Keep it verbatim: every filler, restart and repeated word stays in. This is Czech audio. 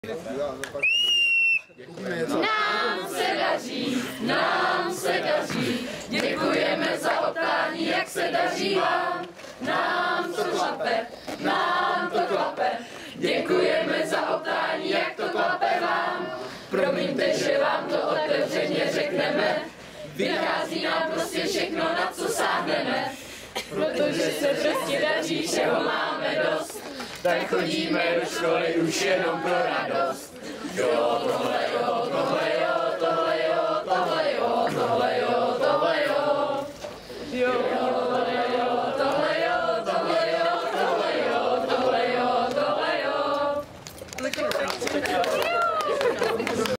Nám se daří, nám se daří, děkujeme za oprání, jak se daří vám. Nám to klape, nám to klape, děkujeme za oprání, jak to klape vám. Promiňte, že vám to otevřeně řekneme, vychází nám prostě všechno, na co sáhneme. Protože se prostě daří, všeho máme dost, tak chodíme do školy už jenom pro radost. Jo, tohle jo.